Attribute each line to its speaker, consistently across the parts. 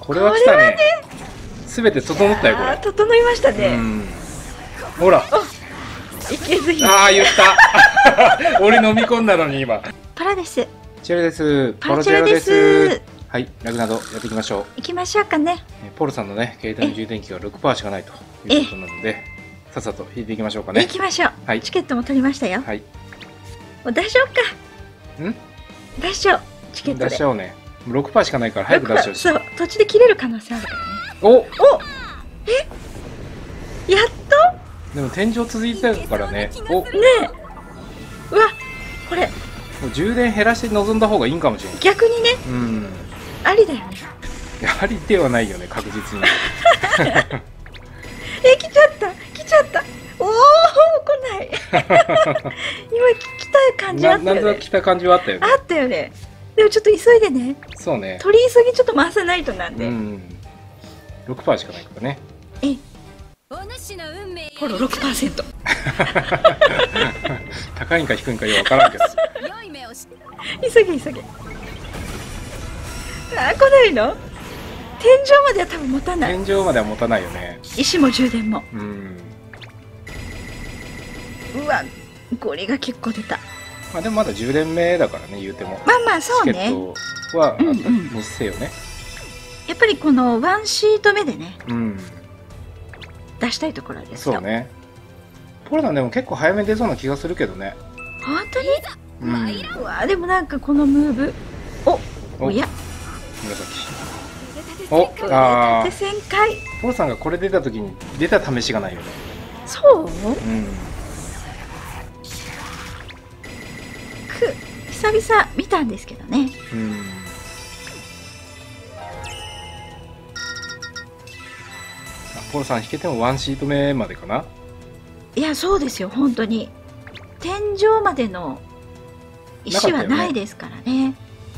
Speaker 1: これは来たね。すべて整ったよこれ。
Speaker 2: 整いましたね。
Speaker 1: ほら。
Speaker 2: いけずい。
Speaker 1: ああ言った。俺飲み込んだのに今。
Speaker 2: パラです。
Speaker 1: チェルです。
Speaker 2: パラチェルです。
Speaker 1: はい、ラグナドやっていきましょう。
Speaker 2: 行きましょうかね。
Speaker 1: ポルさんのね、携帯の充電器が 6% しかないということなので、さっさと引いていきましょうかね。
Speaker 2: 行きましょう。
Speaker 1: はい。
Speaker 2: チケットも取りましたよ。
Speaker 1: はい。
Speaker 2: もう出しようか。出しちゃおう。チケットで。
Speaker 1: 出しちゃおうね。6% しかないから早く出しちゃうし。
Speaker 2: そう、途中で切れる可能性あるからね。
Speaker 1: お
Speaker 2: やっと。
Speaker 1: でも天井続いてたからね。
Speaker 2: ねえ。うわ、これ。
Speaker 1: もう充電減らして臨んだ方がいいんかもしれない。
Speaker 2: 逆にね。ありだよね。
Speaker 1: ありではないよね、確実に。
Speaker 2: 来ちゃった来ちゃった。おお、来ない。今来た感じあったよね。
Speaker 1: なんとなく来た感じはあったよね。
Speaker 2: あったよね。でもちょっと急いでね。
Speaker 1: そうね。
Speaker 2: 取り急ぎちょっと回さないとなんで。
Speaker 1: 6% しかないからね。
Speaker 2: ほら 6%。
Speaker 1: 高いんか低いんかよくわからんけど。
Speaker 2: 急げ急げ。来ないの？天井までは多分持たない。
Speaker 1: 天井までは持たないよね。
Speaker 2: 石も充電も。うわ、ゴリが結構出た。
Speaker 1: まあでもまだ10連目だからね、言うても。
Speaker 2: まあまあそうね。
Speaker 1: チケットはもせよね。
Speaker 2: やっぱりこのワンシート目でね、出したいところですよ。
Speaker 1: そうね。ポルナでも結構早めに出そうな気がするけどね。
Speaker 2: 本当に？うわ、でもなんかこのムーブ。おや。
Speaker 1: 紫。
Speaker 2: 縦旋回。
Speaker 1: ポルさんがこれ出た時に出た試しがないよね。
Speaker 2: そう？久々見たんですけどね。
Speaker 1: ポルさん引けてもワンシート目までかな。
Speaker 2: いや、そうですよ、本当に天井までの石はないですからね。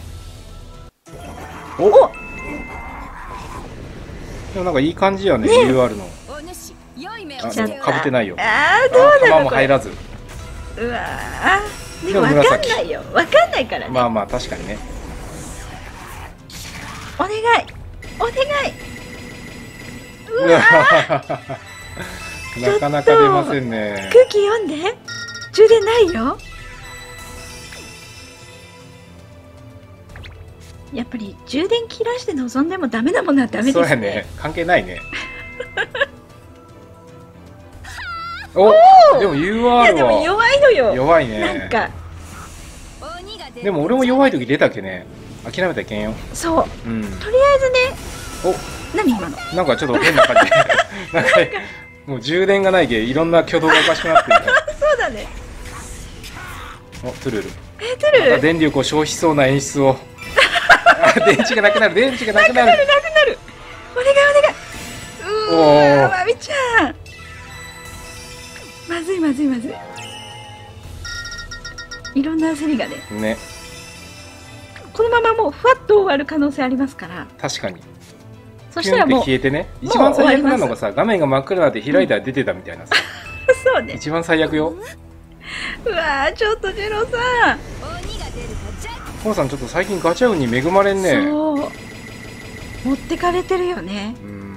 Speaker 1: でもなんかいい感じやね、UR の。かぶってないよ。
Speaker 2: どうだろう。
Speaker 1: 球も入らず。
Speaker 2: うわー、でも分かんないよ。分かんないからね。
Speaker 1: まあまあ確かにね。
Speaker 2: お願いお願い。うわ
Speaker 1: なかなか出ませんね。
Speaker 2: 空気読んで。充電ないよ。やっぱり充電切らして臨んでもダメなものはダメですね。
Speaker 1: そうやね、関係ないね。でも UR は。いや
Speaker 2: でも弱いのよ。
Speaker 1: 弱いね。
Speaker 2: なんか。
Speaker 1: でも俺も弱い時出たっけね。諦めたらいけんよ。
Speaker 2: そう。とりあえずね。何今の。
Speaker 1: なんかちょっと変な感じ。なんかもう充電がないけいろんな挙動がおかしくなってる。
Speaker 2: そうだね。
Speaker 1: トゥルル。
Speaker 2: トゥルル。
Speaker 1: 電力を消費そうな演出を。電池がなくなる、電池がなくなる。
Speaker 2: なくなる。お願いお願い。まみちゃん。まずいまずいまずい。いろんな焦りがね。
Speaker 1: ね。
Speaker 2: このままもうふわっと終わる可能性ありますから。
Speaker 1: 確かに。
Speaker 2: そしたらもう
Speaker 1: 消えてね。一番最悪なのがさ、画面が真っ暗になって開いたら出てたみたいなさ。
Speaker 2: そうね。
Speaker 1: 一番最悪よ。
Speaker 2: うわー、ちょっとジェロさん。
Speaker 1: ポロさんちょっと最近ガチャ運に恵まれんね。
Speaker 2: そう。持ってかれてるよね。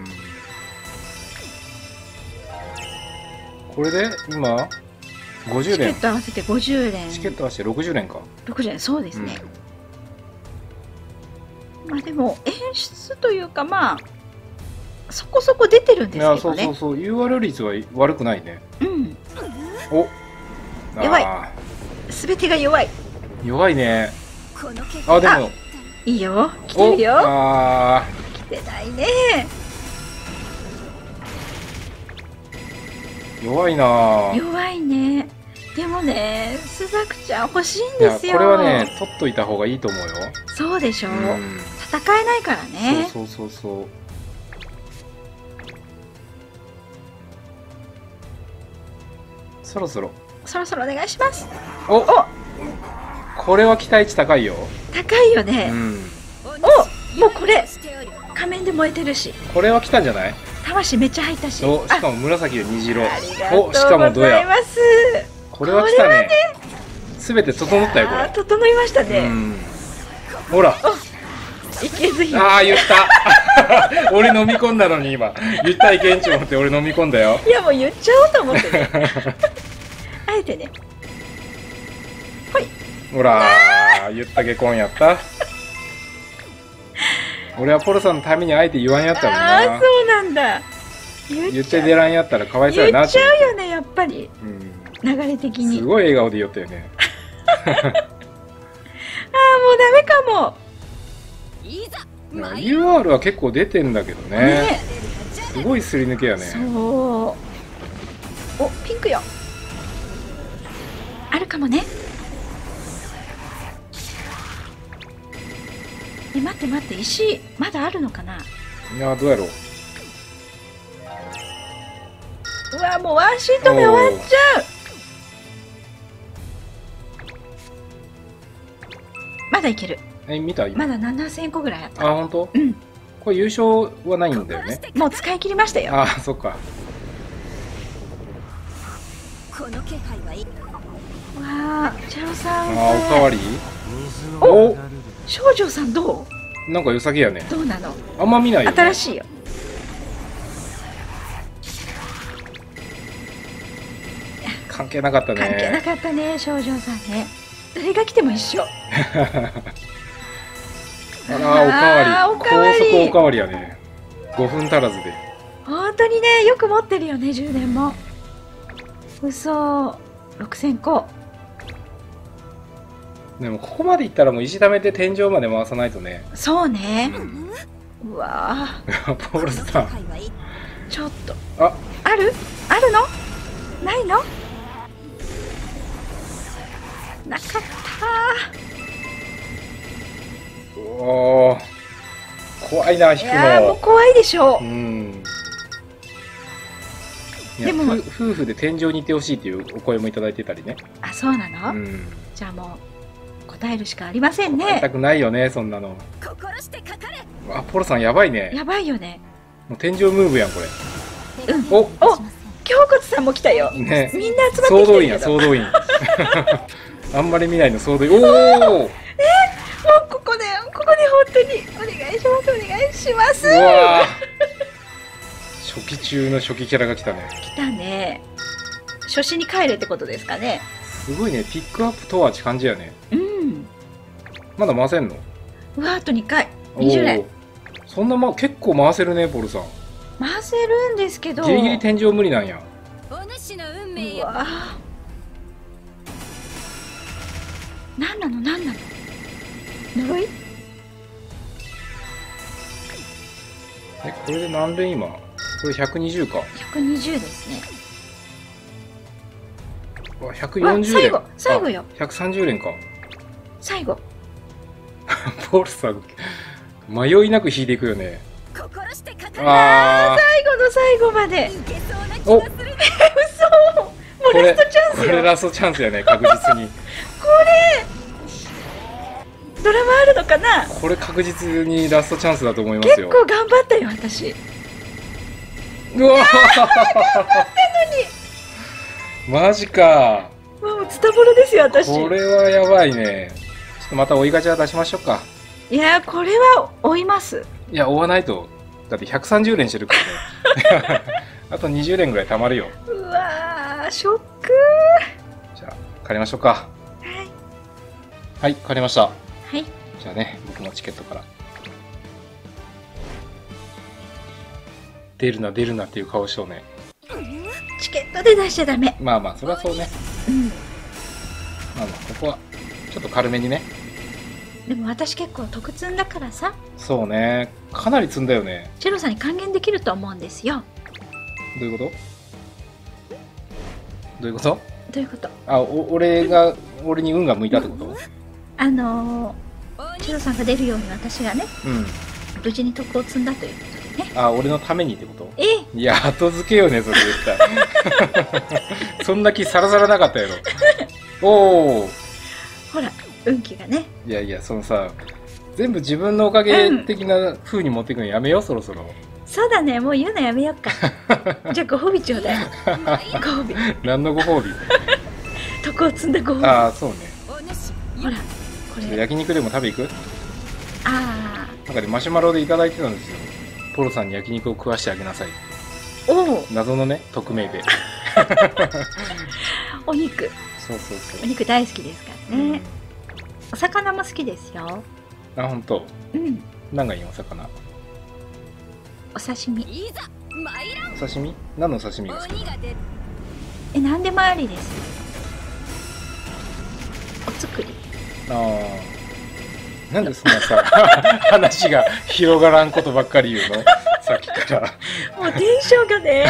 Speaker 1: これで今50連。
Speaker 2: チケット合わせて50連。
Speaker 1: チケット合わせて60連か。
Speaker 2: 60連、そうですね。まあでも演出というか、まあそこそこ出てるんですけどね。
Speaker 1: そうそうそう、UR 率は悪くないね。
Speaker 2: 弱い。全てが弱い。
Speaker 1: 弱いね。でも
Speaker 2: いいよ、来てるよ。来てないね。
Speaker 1: 弱いな。
Speaker 2: 弱いね。でもね、スザクちゃん欲しいんですよ。
Speaker 1: これはね、取っといた方がいいと思うよ。
Speaker 2: そうでしょう。戦えないからね。
Speaker 1: そう。そろそろ
Speaker 2: お願いします。
Speaker 1: これは期待値高いよ。
Speaker 2: 高いよね。もうこれ仮面で燃えてるし。こ
Speaker 1: れは来たんじゃない？
Speaker 2: 魂めっちゃ入ったし。
Speaker 1: しかも紫で虹色。
Speaker 2: しかもドヤ。
Speaker 1: これは来たね。すべて整ったよこれ。
Speaker 2: 整いましたね。
Speaker 1: ほら。
Speaker 2: いけず姫。
Speaker 1: ああ、言った。俺飲み込んだのに今。言ったいけんち思って俺飲み込んだよ。
Speaker 2: いやもう言っちゃおうと思ってね。あえてね。ほい。
Speaker 1: ほらー、言ったけこんやった。俺はポロさんのためにあえて言わんやったのにな。
Speaker 2: ああ、そうなんだ。
Speaker 1: 言って出らんやったらかわいそうやなって。
Speaker 2: 言っちゃうよね、やっぱり。
Speaker 1: うん、
Speaker 2: 流れ的に。
Speaker 1: すごい笑顔で言ったよね。
Speaker 2: ああ、もうダメかも。
Speaker 1: UR は結構出てんだけどね。
Speaker 2: ね、
Speaker 1: すごいすり抜けやね。
Speaker 2: そう。お、ピンクよ。あるかもね。待って待って、石まだあるのかな。
Speaker 1: いや、どうやろう。
Speaker 2: うわ、もうワンシート目終わっちゃう。まだいける。
Speaker 1: 見た今。
Speaker 2: まだ7000個ぐらいあった。
Speaker 1: あ、本当？
Speaker 2: うん。
Speaker 1: これ優勝はないんだよね。
Speaker 2: もう使い切りましたよ。
Speaker 1: あ、そっか。
Speaker 3: この気配はいい。
Speaker 2: わあ、チェロさん。
Speaker 1: あ、おかわり？
Speaker 2: お、少女さんど
Speaker 1: う？なんか良さげやね。
Speaker 2: どうなの？
Speaker 1: あんま見ないよね。
Speaker 2: 新しいよ。
Speaker 1: 関係なかったね。
Speaker 2: 関係なかったね、少女さんね。誰が来ても一緒。
Speaker 1: あら、おかわり。高速おかわりやね。5分足らずで。
Speaker 2: 本当にね、よく持ってるよね、充電も。嘘、6000個。
Speaker 1: でもここまでいったらもう石溜めて天井まで回さないとね。
Speaker 2: そうね。うわ
Speaker 1: ぁ。ポールさん。
Speaker 2: ちょっと。
Speaker 1: あ
Speaker 2: るあるのないのなかった
Speaker 1: ー。おー。怖いな、引くの。
Speaker 2: いやー、もう怖いでしょ。
Speaker 1: うん。
Speaker 2: でも
Speaker 1: 夫婦で天井に行ってほしいっていうお声もいただいてたりね。
Speaker 2: あ、そうなの、じゃあもう答えるしかありませんね。
Speaker 1: 答えたくないよね、そんなの。
Speaker 3: 心してかかれ。
Speaker 1: あ、ポロさんやばいね。
Speaker 2: やばいよね。
Speaker 1: もう天井ムーブやん、これ。
Speaker 2: うん。
Speaker 1: お、
Speaker 2: 京骨さんも来たよ。
Speaker 1: ね、
Speaker 2: みんな集まってきてるけど。
Speaker 1: 総動員や、総動員。あんまり見ないの総動員。おお。
Speaker 2: もうここで本当にお願いします、お願いします。
Speaker 1: うわ初期中の初期キャラが来たね。
Speaker 2: 来たね。初心に帰れってことですかね。
Speaker 1: すごいね、ピックアップとはって感じやね。
Speaker 2: うん。
Speaker 1: まだ回せんの？
Speaker 2: うわ、あと2回。20連。
Speaker 1: そんな結構回せるね、ポルさん。
Speaker 2: 回せるんですけど。
Speaker 1: ギリギリ天井無理なんや。
Speaker 3: お主の運命
Speaker 2: うわ。なんなのなんなの。呪い？
Speaker 1: これで何連今？これ120か。
Speaker 2: 120ですね。
Speaker 1: 140連。
Speaker 2: 最後よ。
Speaker 1: 130連か。
Speaker 2: 最後。
Speaker 1: ポルさん、迷いなく引いていくよね。
Speaker 3: 心してかかれ。
Speaker 2: 最後の最後まで。
Speaker 1: お、
Speaker 2: 嘘。もうラストチャンスよ。
Speaker 1: これラストチャンスやね、確実に。
Speaker 2: これドラマあるのかな。
Speaker 1: これ確実にラストチャンスだと思いますよ。
Speaker 2: 結構頑張ったよ、私。
Speaker 1: うわー、頑張ったのに。マジか。
Speaker 2: もうズタボロですよ、私。
Speaker 1: これはやばいね。ちょっとまた追いガチャ出しましょうか。
Speaker 2: いや、これは追います。
Speaker 1: いや、追わないと。だって130連してるからね。あと20連ぐらいたまるよ。
Speaker 2: うわー、ショック
Speaker 1: ー。じゃあ、借りましょうか。はい。はい、借りました。
Speaker 2: はい。
Speaker 1: じゃあね、僕のチケットから。出るな、出るなっていう顔しようね。
Speaker 2: チケットで出しちゃダメ。
Speaker 1: まあまあ、それはそうね。
Speaker 2: うん。
Speaker 1: まあまあ、ここは、ちょっと軽めにね。
Speaker 2: でも私結構得積んだからさ。
Speaker 1: そうね。かなり積んだよね。
Speaker 2: チェロさんに還元できると思うんですよ。
Speaker 1: どういうこと？どういうこと？
Speaker 2: どういうこと？
Speaker 1: あ、俺に運が向いたってこと？
Speaker 2: チェロさんが出るように私がね、無事に得を積んだということでね。
Speaker 1: あ、俺のためにってこと？
Speaker 2: い
Speaker 1: や、後付けよね、それ絶対。そんな気さらさらなかったやろ。おお。
Speaker 2: ほら、運気がね。
Speaker 1: いやいや、そのさ、全部自分のおかげ的な風に持っていくのやめよう、そろそろ。
Speaker 2: そうだね、もう言うのやめようか。じゃあご褒美ちょうだい。ご褒美。
Speaker 1: 何のご褒美？
Speaker 2: 得を積んだご褒美。
Speaker 1: ああ、そうね。
Speaker 2: ほら、これ。
Speaker 1: 焼肉でも食べ行く？
Speaker 2: ああ。
Speaker 1: 中でマシュマロでいただいてたんですよ。ポロさんに焼肉を食わしてあげなさい。
Speaker 2: おお、
Speaker 1: 謎のね、匿名で。
Speaker 2: お肉。
Speaker 1: そうそうそ
Speaker 2: お肉大好きですから
Speaker 1: う。
Speaker 2: ね。お魚も好きですよ。
Speaker 1: あ、本当。
Speaker 2: うん。
Speaker 1: 何がいいお魚？
Speaker 2: お刺身。
Speaker 3: いざ参らん。
Speaker 1: お刺身？何の刺身が好き？
Speaker 3: 鬼が出る。
Speaker 2: 何でもありです。お作り。
Speaker 1: ああ。なんでそんなさ、話が広がらんことばっかり言うの？さっきから。
Speaker 2: もうテンションがね。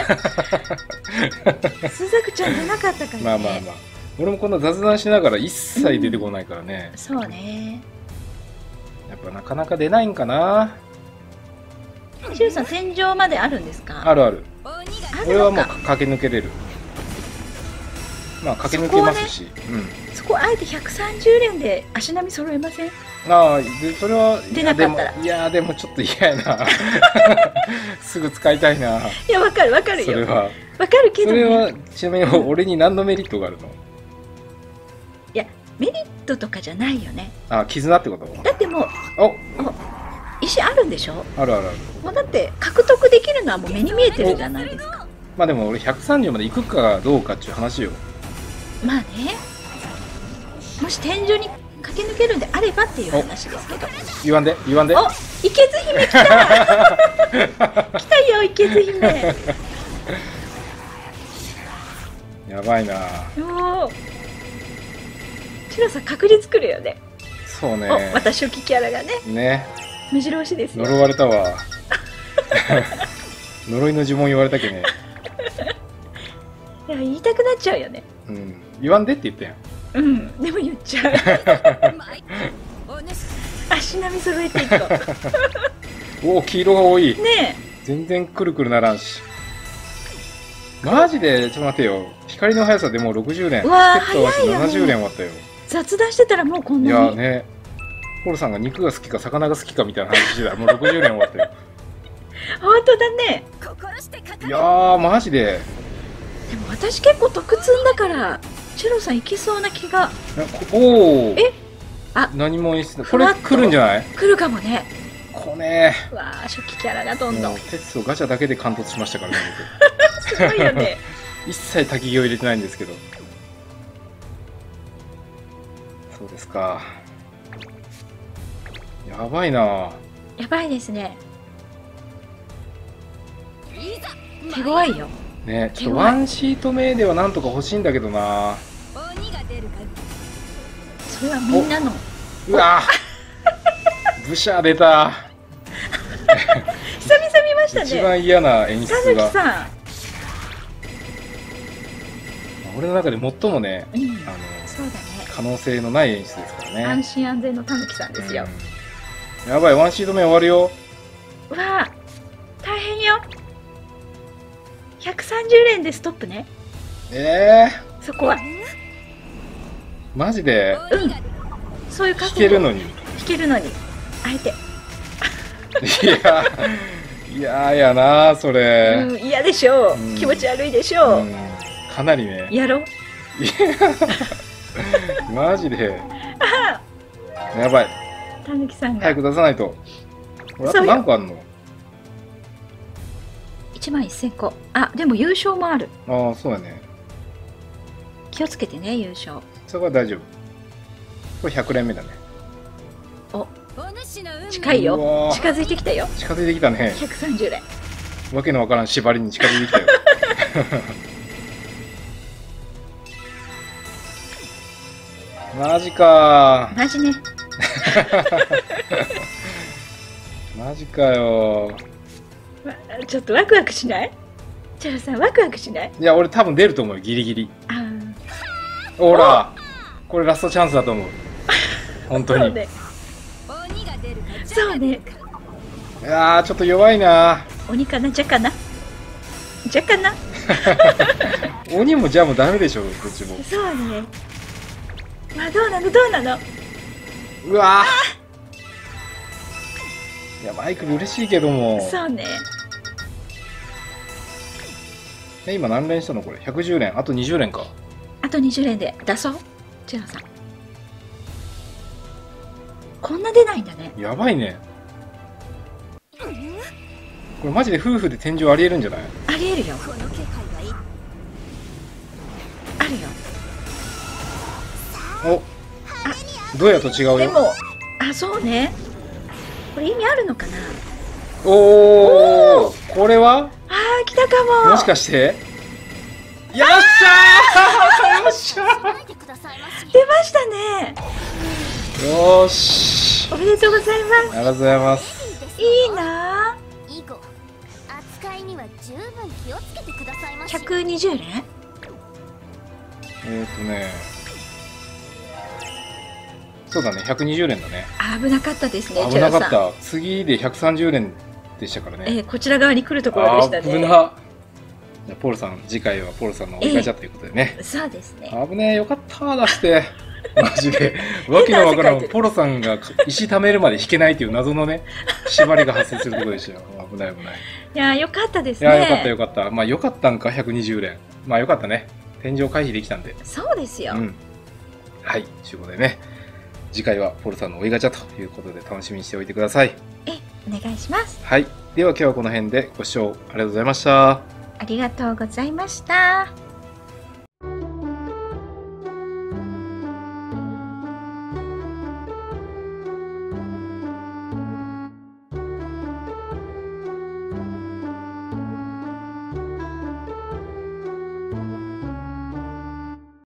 Speaker 2: スザクちゃんじゃなかったからね。
Speaker 1: まあまあまあ。俺もこんな雑談しながら一切出てこないからね。
Speaker 2: そうね。
Speaker 1: やっぱなかなか出ないんかな。
Speaker 2: シュウさん、戦場まであるんですか？
Speaker 1: あるある。
Speaker 3: 鬼が
Speaker 2: あ
Speaker 1: 俺はもう
Speaker 2: るのか。
Speaker 1: 駆け抜けれる。まあ駆け抜けますし。
Speaker 2: そこあえて130連で足並み揃えません？
Speaker 1: うん。ああ、でそれは
Speaker 2: 出なかったら
Speaker 1: いやでもちょっと嫌やな。すぐ使いたいな。
Speaker 2: いや、わかるわかるよ。
Speaker 1: それは。
Speaker 2: わかるけど
Speaker 1: それは
Speaker 2: ね。
Speaker 1: ちなみに俺に何のメリットがあるの？
Speaker 2: いや、メリットとかじゃないよね。
Speaker 1: あ、絆ってこと？
Speaker 2: だってもう、
Speaker 1: お、
Speaker 2: 石あるんでしょ？
Speaker 1: あるあるある。
Speaker 2: もうだって獲得できるのはもう目に見えてるじゃないですか。
Speaker 1: まあでも俺130まで行くかどうかっていう話よ。
Speaker 2: まあね。もし天井に駆け抜けるんであればっていう話ですけど。
Speaker 1: 言わんで言わんで。
Speaker 2: お、池津姫来た。来たよ、池津姫。
Speaker 1: やばいな。
Speaker 2: おお。シロさん確率くるよね。
Speaker 1: そうね。
Speaker 2: お、また初期キャラがね、
Speaker 1: ね。
Speaker 2: 目白押しですよ。
Speaker 1: 呪われたわ。呪いの呪文言われたけね。
Speaker 2: いや、言いたくなっちゃうよね。
Speaker 1: うん。言わんでって言ったやん。
Speaker 2: うん、でも言っちゃう。
Speaker 3: お主
Speaker 2: 足並み揃えていこ
Speaker 1: おお、黄色が多い。
Speaker 2: う。ね
Speaker 1: 全然くるくるならんし。マジで、ちょっと待ってよ。光の速さでもう60連。
Speaker 2: うわー
Speaker 1: ステップ合わせ
Speaker 2: 早いよね
Speaker 1: 70連終わったよ。
Speaker 2: え、雑談してたらもうこん
Speaker 1: い
Speaker 2: なに。
Speaker 1: やね。ポルさんが肉が好きか魚が好きかみたいな話してたらもう60連終わったよ。
Speaker 2: 本当だね。
Speaker 3: 心してかかれ。
Speaker 1: いやー、マジで。
Speaker 2: でも私結構得積んだから、チュロさんいけそうな気が。
Speaker 1: おお。
Speaker 2: えあ
Speaker 1: 何も演出だ。こ
Speaker 2: ふわっと
Speaker 1: れ来るんじゃない？
Speaker 2: 来るかもね。
Speaker 1: こね
Speaker 2: うわあ、初期キャラがどん
Speaker 1: ー。
Speaker 2: どん。
Speaker 1: もう鉄をガチャだけで完突しましたからね。
Speaker 2: すごいよね。
Speaker 1: 僕一切焚き木を入れてないんですけど。そうですか。やばいな。
Speaker 2: やばいですね。
Speaker 3: いざ
Speaker 2: 手強いよ。
Speaker 1: ね、ちょっとワンシート目ではなんとか欲しいんだけどな。
Speaker 3: 鬼が出るか。
Speaker 2: それはみんなの。
Speaker 1: うわブシャー出た。
Speaker 2: 久々見ましたね。
Speaker 1: 一番嫌な演出
Speaker 2: たぬき
Speaker 1: が。
Speaker 2: さ
Speaker 1: 俺の中で最もね、
Speaker 2: ん。うん。
Speaker 1: あの
Speaker 2: そうだね。
Speaker 1: 可能性のない演出ですからね。
Speaker 2: 安心安全のたぬきさんですよ。
Speaker 1: うん、やばい、ワンシート目終わるよ。
Speaker 2: うわあ、大変よ。130連でストップね。そこは。
Speaker 1: マジで
Speaker 3: 鬼が
Speaker 2: そういう覚悟。
Speaker 1: 弾けるのに。
Speaker 2: 弾けるのに。あえて。
Speaker 1: いややなそれ、
Speaker 2: うん、嫌でしょう、
Speaker 1: うん
Speaker 2: 気持ち悪いでしょう、
Speaker 1: うん、かなりね。
Speaker 2: やろう。
Speaker 1: マジでやばい、
Speaker 2: たぬきさんが
Speaker 1: 早く出さないと。俺あと
Speaker 2: そうよ
Speaker 1: 何個あんの？
Speaker 2: 11000個。あ、でも優勝もある。
Speaker 1: ああ、そうだね。
Speaker 2: 気をつけてね、優勝。
Speaker 1: そこは大丈夫。これ100連目だね。
Speaker 3: お主の運命。
Speaker 2: 近いうよ。
Speaker 1: わー
Speaker 2: 近づいてきたよ。
Speaker 1: 近づいてきたね。
Speaker 2: 130連。
Speaker 1: わけのわからん縛りに近づいてきたよ。マジか
Speaker 2: マジね。
Speaker 1: マジかよ。
Speaker 2: ちょっとワクワクしない？チャラさんワクワクしない？
Speaker 1: いや、俺多分出ると思うよ、ギリギリ。
Speaker 2: あ
Speaker 1: ほら、これラストチャンスだと思う。本
Speaker 2: あ、
Speaker 1: 当に。
Speaker 2: そうね。
Speaker 3: 鬼が出るか。
Speaker 2: そうね。
Speaker 1: いやー、ちょっと弱いな。
Speaker 2: 鬼かな、じゃかな。じゃかな。
Speaker 1: 鬼もジャもダメでしょ、どっちも。
Speaker 2: そうね。まあ、どうなのどうなの。
Speaker 1: うわー。いや、マイクル嬉しいけども。
Speaker 2: そうね。
Speaker 1: 今何連したのこれ？ 110 連。あと20連か。
Speaker 2: あと20連で出そう。チャラさん。こんな出ないんだね。
Speaker 1: やばいね。 これマジで夫婦で天井ありえるんじゃない？
Speaker 2: ありえるよ。
Speaker 3: この気配はいい。
Speaker 2: あるよ。
Speaker 1: お、どうやと違うよ。
Speaker 2: でも、あ、そうね。これ意味あるのかな。
Speaker 1: おお、これは
Speaker 2: あー、来たかも。
Speaker 1: もしかしてよっしゃーよっしゃ
Speaker 3: ないでくださいまし。
Speaker 2: 出ましたね。
Speaker 1: ーよーし
Speaker 2: おめでとうございま
Speaker 1: ありがとうございます。
Speaker 2: す。いいな
Speaker 3: 以後扱いには十分気をつけてくださいまし。
Speaker 2: 120連。
Speaker 1: そうだね、120連だね。
Speaker 2: 危なかったですね。
Speaker 1: 危なかっ
Speaker 2: チェロさん。
Speaker 1: た。次で130連でしたからね。
Speaker 2: こちら側に来るところでしたね。
Speaker 1: 危な。じゃあポールさん、次回はポールさんの追いガチャということでね。
Speaker 2: そうですね。
Speaker 1: 危ねえ、よかった出してマジでわけのわからん。ポロさんが石貯めるまで引けないっていう謎のね縛りが発生するところでしたよ。危ない危ない。
Speaker 2: いやー、よかったです
Speaker 1: い
Speaker 2: ね。
Speaker 1: やよかったよかった。まあよかったんか120連。まあよかったね。天井回避できたんで。
Speaker 2: そうですよ。
Speaker 1: うん。はい、ということでね、次回はポルさんの追いガチャということで楽しみにしておいてください。
Speaker 2: お願いします。
Speaker 1: はい、では今日はこの辺でご視聴ありがとうございました。
Speaker 2: ありがとうございました。